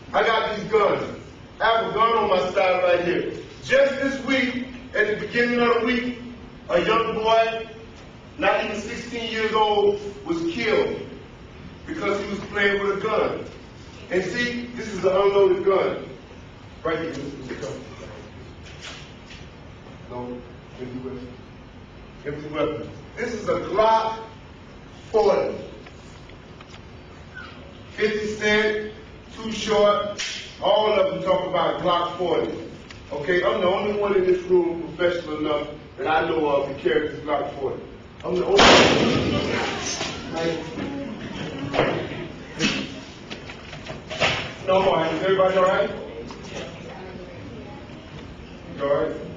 I got these guns. I have a gun on my side right here. Just this week, at the beginning of the week, a young boy, not even 16 years old, was killed because he was playing with a gun. And see, this is an unloaded gun. Right here. No, empty weapon. Empty weapon. This is a Glock 40. 50 Cent, Too Short, all of them talk about Glock 40. Okay, I'm the only one in this room professional enough that I know of to carry this Glock 40. I'm the only one. No, is everybody all right? You all right?